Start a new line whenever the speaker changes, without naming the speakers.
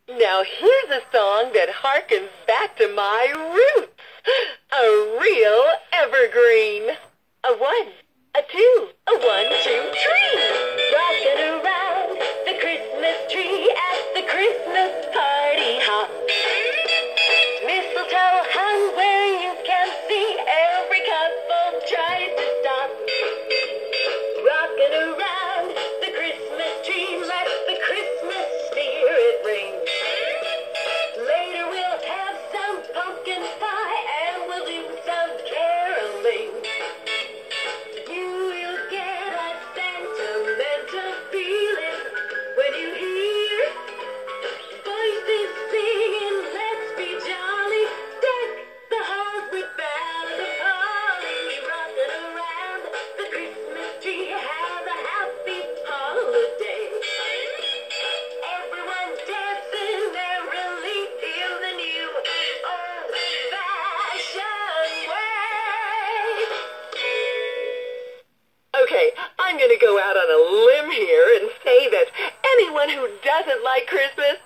Now here's a song that harkens back to my roots. A real evergreen. A 1, a 2, a 1, 2, 3.
Rocking around the Christmas tree at the Christmas party hop. Mistletoe hung where you can see every couple tries to stop. Rocking around the Christmas tree, let the Christmas spirit ring. Later we'll have some pumpkin pie and we'll do some caroling. You will get a sentimental feeling when you hear voices singing, let's be jolly, deck the halls with boughs of holly. Rocking around the Christmas tree, have a happy holiday. Everyone dancing merrily in the new old-fashioned way.
Okay, I'm going to go out on a limb here and say that anyone who doesn't like Christmas